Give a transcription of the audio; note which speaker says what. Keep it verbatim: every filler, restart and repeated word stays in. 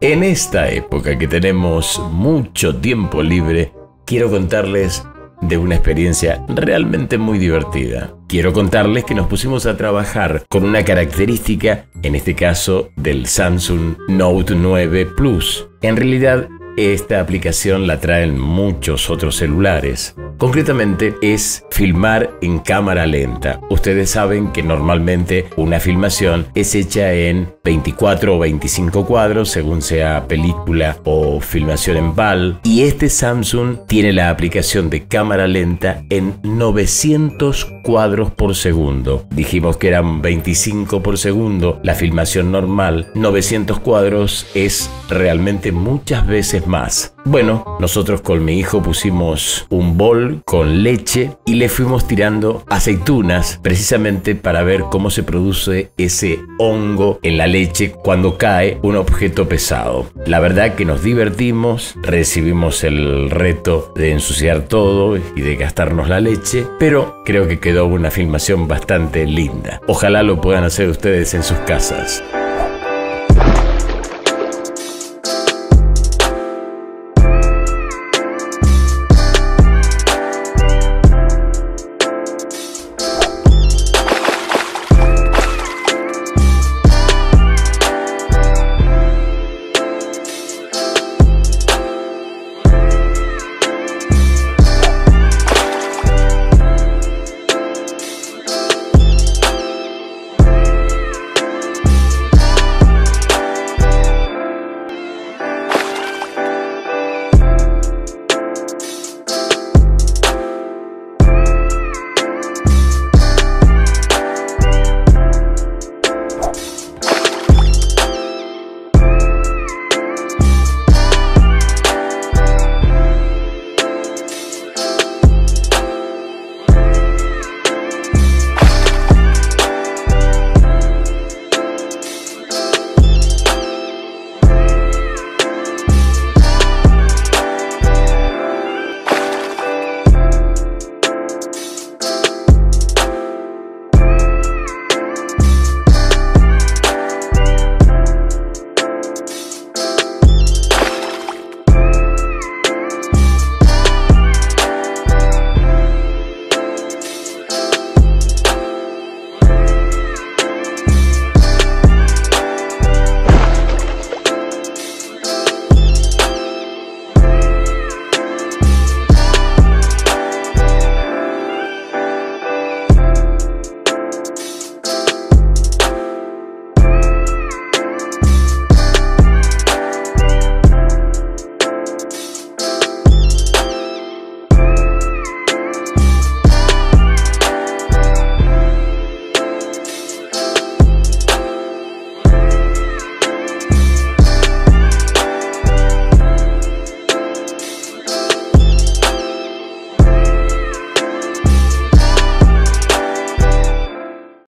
Speaker 1: En esta época que tenemos mucho tiempo libre, quiero contarles de una experiencia realmente muy divertida. Quiero contarles que nos pusimos a trabajar con una característica, en este caso del Samsung Note nueve Plus. En realidad, esta aplicación la traen muchos otros celulares. Concretamente es filmar en cámara lenta. Ustedes saben que normalmente una filmación es hecha en veinticuatro o veinticinco cuadros, según sea película o filmación en P A L. Y este Samsung tiene la aplicación de cámara lenta en novecientos cuadros por segundo. Dijimos que eran veinticinco por segundo la filmación normal. novecientos cuadros es realmente muchas veces más. Bueno, nosotros con mi hijo pusimos un bol con leche y le fuimos tirando aceitunas precisamente para ver cómo se produce ese hongo en la leche cuando cae un objeto pesado. La verdad que nos divertimos, recibimos el reto de ensuciar todo y de gastarnos la leche, pero creo que quedó una filmación bastante linda. Ojalá lo puedan hacer ustedes en sus casas.